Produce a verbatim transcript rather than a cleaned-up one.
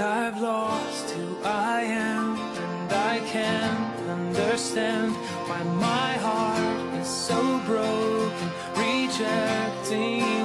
I've lost who I am, and I can't understand why my heart is so broken, rejecting